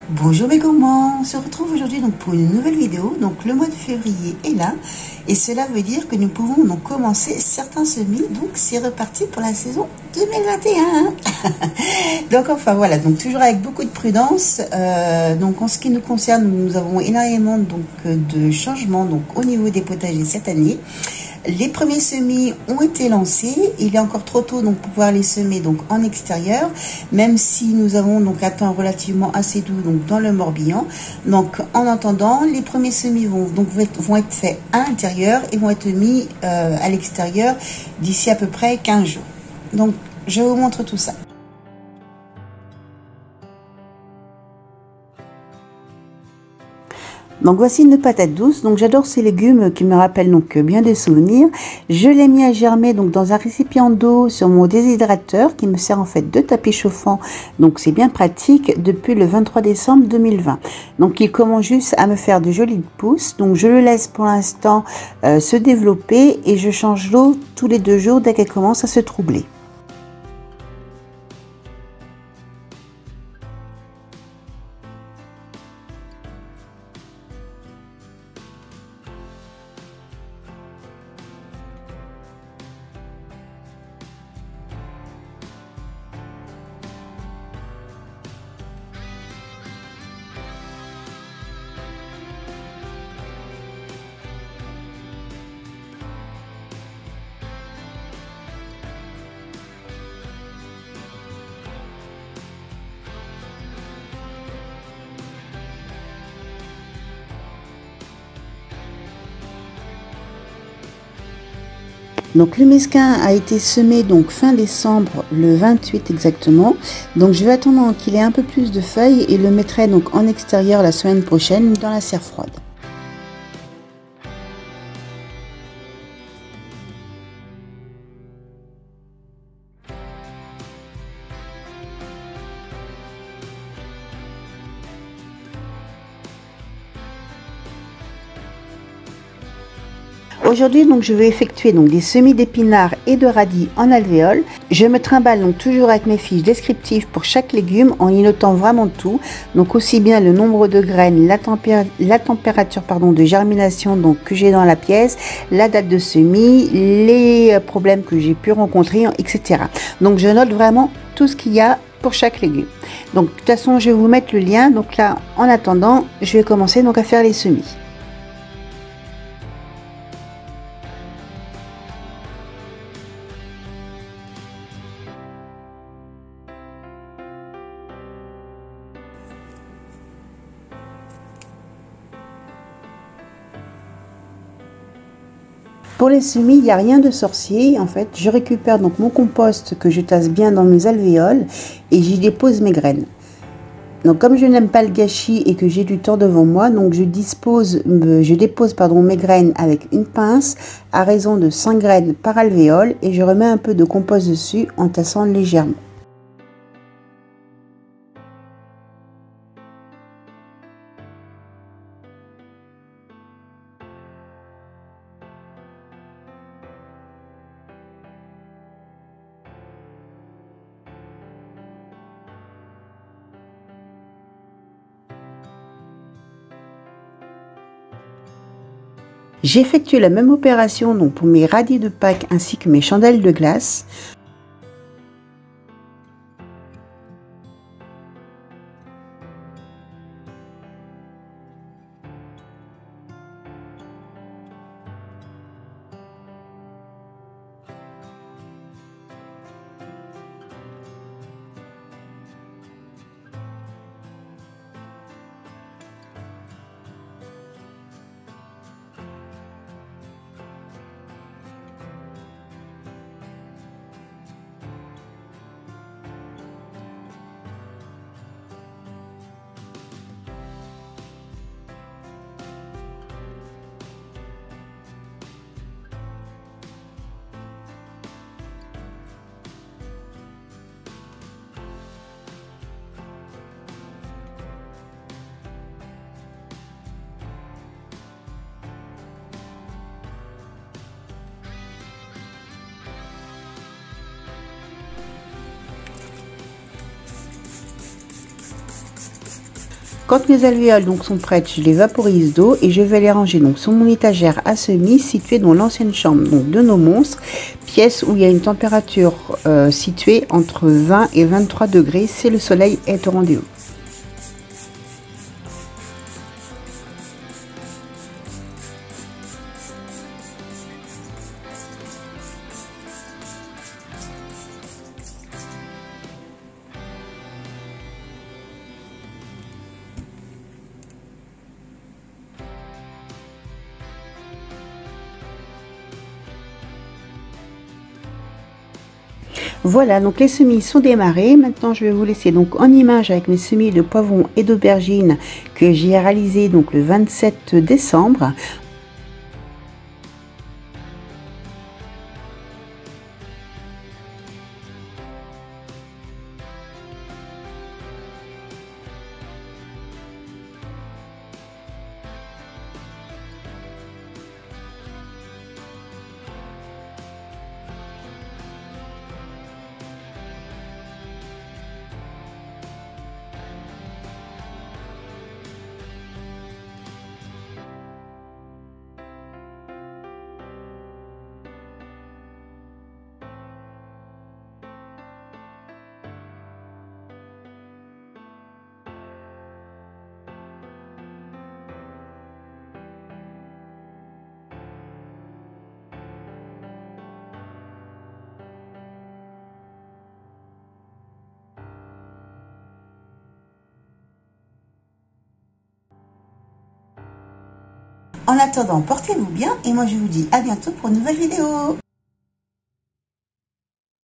Bonjour mes gourmands, on se retrouve aujourd'hui donc pour une nouvelle vidéo. Donc le mois de février est là et cela veut dire que nous pouvons donc commencer certains semis. Donc c'est reparti pour la saison 2021. Donc enfin voilà, donc toujours avec beaucoup de prudence. Donc en ce qui nous concerne, nous avons énormément donc de changements donc au niveau des potagers cette année. Les premiers semis ont été lancés. Il est encore trop tôt donc pour pouvoir les semer donc en extérieur, même si nous avons donc un temps relativement assez doux donc dans le Morbihan. Donc en attendant, les premiers semis vont être faits à l'intérieur et vont être mis à l'extérieur d'ici à peu près 15 jours. Donc je vous montre tout ça. Donc voici une patate douce. Donc j'adore ces légumes qui me rappellent donc bien des souvenirs. Je l'ai mis à germer donc dans un récipient d'eau sur mon déshydrateur qui me sert en fait de tapis chauffant. Donc c'est bien pratique depuis le 23 décembre 2020. Donc il commence juste à me faire de jolies pousses. Donc je le laisse pour l'instant se développer et je change l'eau tous les 2 jours dès qu'elle commence à se troubler. Donc le mesquin a été semé donc fin décembre, le 28 exactement. Donc je vais attendre qu'il ait un peu plus de feuilles et le mettrai donc en extérieur la semaine prochaine dans la serre froide. Aujourd'hui, donc, je vais effectuer donc des semis d'épinards et de radis en alvéole. Je me trimballe donc toujours avec mes fiches descriptives pour chaque légume en y notant vraiment tout. Donc aussi bien le nombre de graines, la température de germination donc que j'ai dans la pièce, la date de semis, les problèmes que j'ai pu rencontrer, etc. Donc je note vraiment tout ce qu'il y a pour chaque légume. Donc de toute façon, je vais vous mettre le lien. Donc là, en attendant, je vais commencer donc à faire les semis. Pour les semis, il n'y a rien de sorcier. En fait, je récupère donc mon compost que je tasse bien dans mes alvéoles et j'y dépose mes graines. Donc comme je n'aime pas le gâchis et que j'ai du temps devant moi, donc je dépose mes graines avec une pince à raison de 5 graines par alvéole et je remets un peu de compost dessus en tassant légèrement. J'ai effectué la même opération donc pour mes radis de Pâques ainsi que mes chandelles de glace. Quand mes alvéoles donc sont prêtes, je les vaporise d'eau et je vais les ranger donc sur mon étagère à semis située dans l'ancienne chambre donc de nos monstres, pièce où il y a une température située entre 20 et 23 degrés si le soleil est au rendez-vous. Voilà, donc les semis sont démarrés. Maintenant, je vais vous laisser donc en image avec mes semis de poivrons et d'aubergines que j'ai réalisé donc le 27 décembre. En attendant, portez-vous bien et moi je vous dis à bientôt pour une nouvelle vidéo.